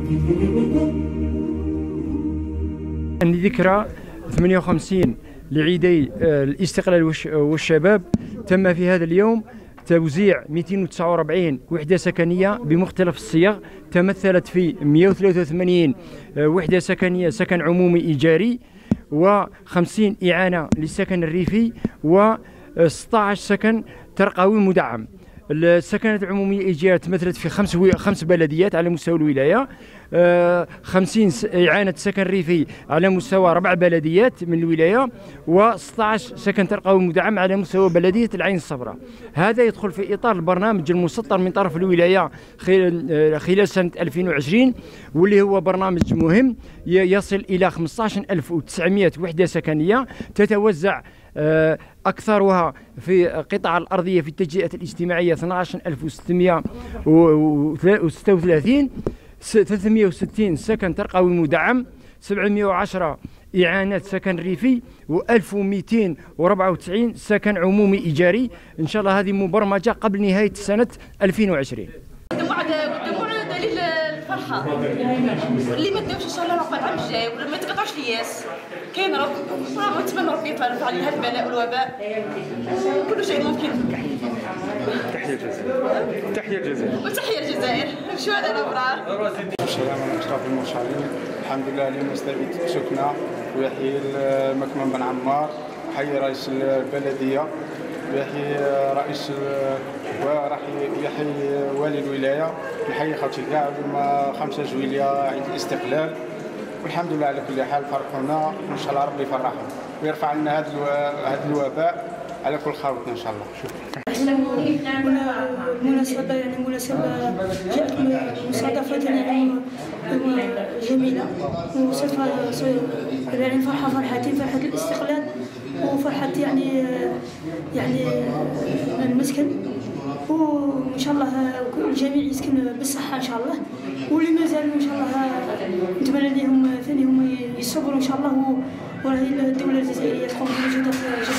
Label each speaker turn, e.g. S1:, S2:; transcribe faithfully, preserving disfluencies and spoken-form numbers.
S1: ذكرى ثمانية وخمسين لعيدي الاستقلال والشباب، تم في هذا اليوم توزيع مئتين وتسعة وأربعين وحدة سكنية بمختلف الصيغ، تمثلت في مئة وثلاثة وثمانين وحدة سكنية سكن عمومي إيجاري، وخمسين إعانة للسكن الريفي، وستة عشر سكن ترقوي مدعم. السكنات العمومية إيجارية تمثلت في خمس خمس بلديات على مستوى الولاية، خمسين إعانة سكن ريفي على مستوى ربع بلديات من الولاية، وستة عشر سكن ترقوي مدعم على مستوى بلدية العين الصفراء. هذا يدخل في إطار البرنامج المسطر من طرف الولاية خلال سنة ألفين وعشرين، واللي هو برنامج مهم يصل إلى خمسة عشر ألف وتسعمئة وحدة سكنية، تتوزع أكثرها في قطع الأرضية في التجزئة الاجتماعية اثني عشر ألف وستمئة وستة وثلاثين، ثلاثمئة وستين سكن ترقوي مدعم، سبعمئة وعشرة إعانات سكن ريفي، وألف ومئتين وأربعة وتسعين سكن عمومي إيجاري. إن شاء الله هذه مبرمجة قبل نهاية سنة ألفين وعشرين.
S2: دليل الفرحة اللي ما داوش ان شاء الله راه العام الجاي ولا ما تقطعش الياس، كاين رب راه نتمنى ربي يطرف علينا هذا البلاء والوباء وكل شيء ممكن.
S3: تحية الجزائر. تحية الجزائر.
S2: وتحية الجزائر. شهداء الأبرار.
S4: السلام على أشرف المرسلين. الحمد لله لمستبد سكنة ويحيي مكمن بن عمار، حي رئيس البلدية، ويحيي رئيس وراح يحيي والي الولايه، نحيي خاطر كاع خمسة جويلية عيد الاستقلال، والحمد لله على كل حال فرحونا، وان شاء الله ربي يفرحهم ويرفع لنا هذا هذا الوباء على كل خاوتنا ان شاء الله. شكرا.
S5: مناسبة يعني مناسبة جاءت مصادفة يعني جميلة، وسوف يعني فرحة فرحتين، فرحة الاستقلال وفرحة يعني يعني المسكن، وان شاء الله الجميع يسكن بالصحة ان شاء الله، واللي مازالوا ان شاء الله نتمنى لهم ثاني هم يصبروا ان شاء الله، وراهي الدولة الجزائرية تقوم بمجهودات